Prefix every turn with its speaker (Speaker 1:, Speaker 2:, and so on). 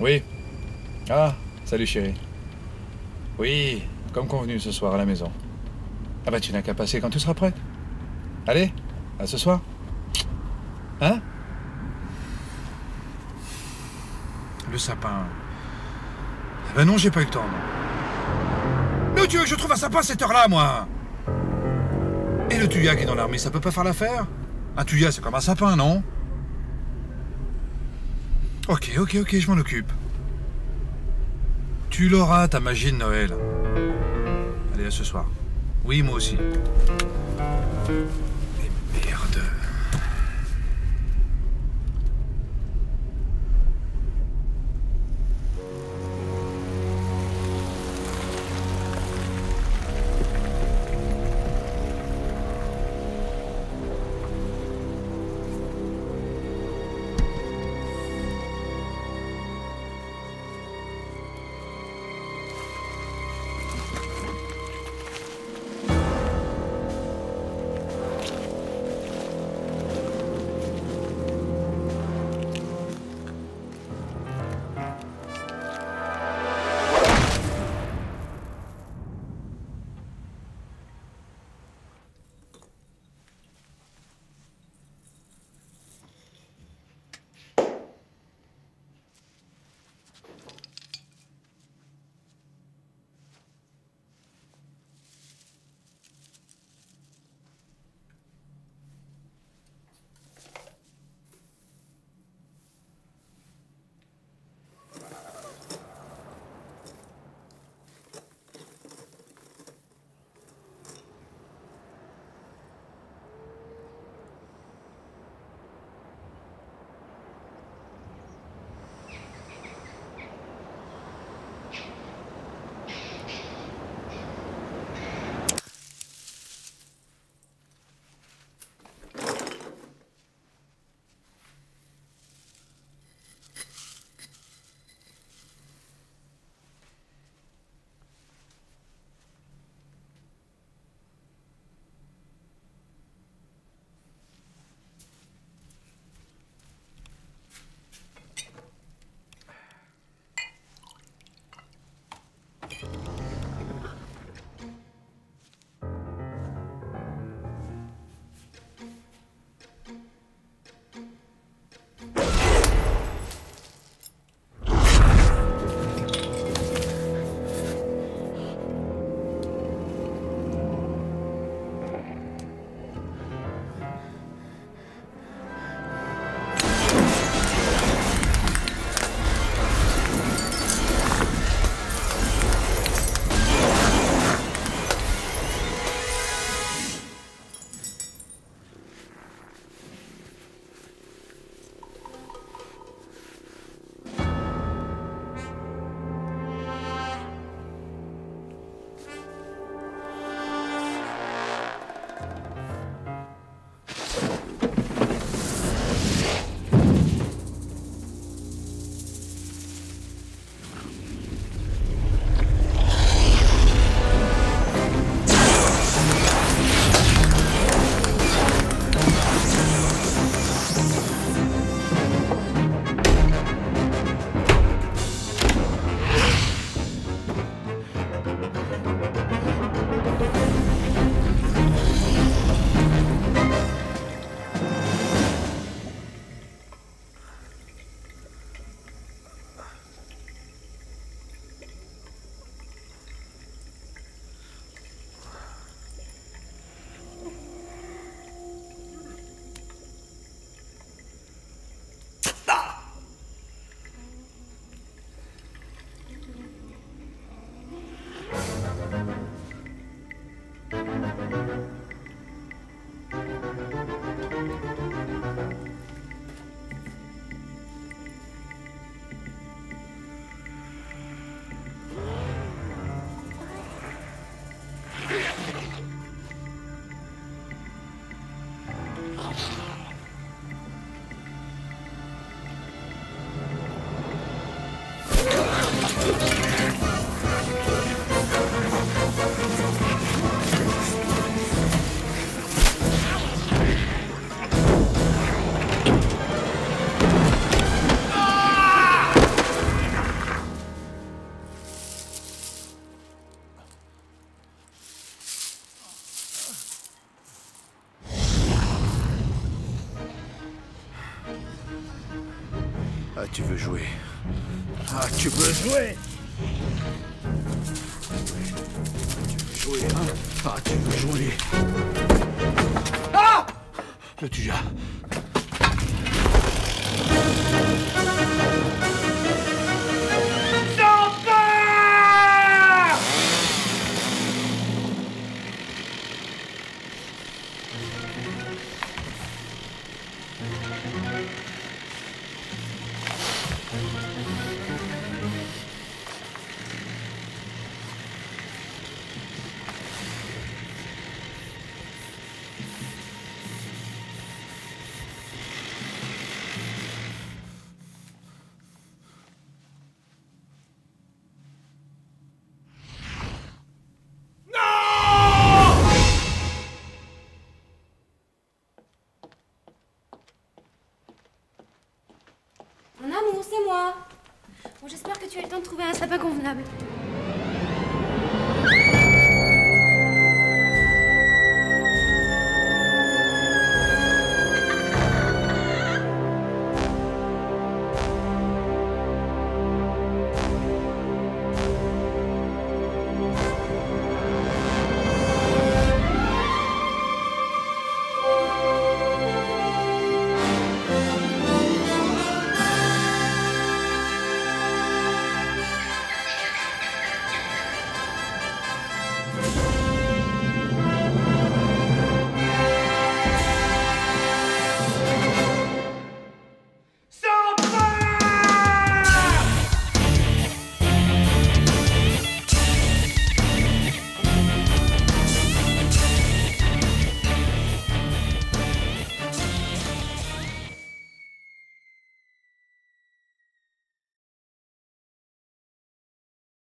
Speaker 1: Oui. Ah, salut chérie. Oui, comme convenu ce soir à la maison. Ah bah tu n'as qu'à passer quand tu seras prête. Allez, à ce soir. Hein? Le sapin. Ah bah non, j'ai pas eu le temps, non. Mais où tu veux que je trouve un sapin à cette heure-là, moi? Et le thuya qui est dans l'armée, ça peut pas faire l'affaire? Un thuya, c'est comme un sapin, non? Ok, je m'en occupe. Tu l'auras, ta magie de Noël. Allez, à ce soir. Oui, moi aussi. Mais merde.
Speaker 2: Ah, tu veux jouer. Ah, tu veux jouer. Tu veux jouer, hein? Ah, tu veux jouer. Ah! Le tuya.
Speaker 3: Mon amour, c'est moi. Bon, j'espère que tu as le temps de trouver un sapin convenable.